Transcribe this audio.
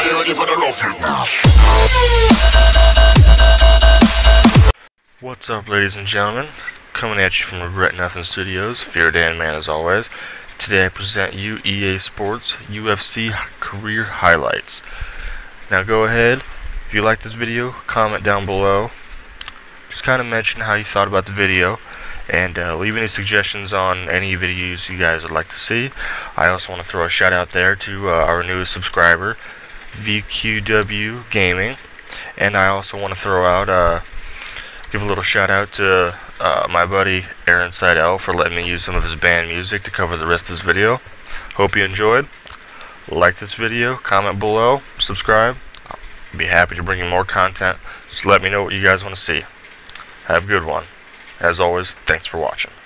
Are you ready for the rough? What's up, ladies and gentlemen? Coming at you from Regret Nothing Studios, Fear Dan Man as always. Today I present you EA Sports UFC Career Highlights. Now go ahead, if you like this video, comment down below. Just kind of mention how you thought about the video, and leave any suggestions on any videos you guys would like to see. I also want to throw a shout out there to our newest subscriber, VQW Gaming, and I also want to throw out give a little shout out to my buddy Aaron Seidel for letting me use some of his band music to cover the rest of this video. Hope you enjoyed. Like this video, comment below, subscribe. I'll be happy to bring you more content. Just let me know what you guys want to see. Have a good one. As always, thanks for watching.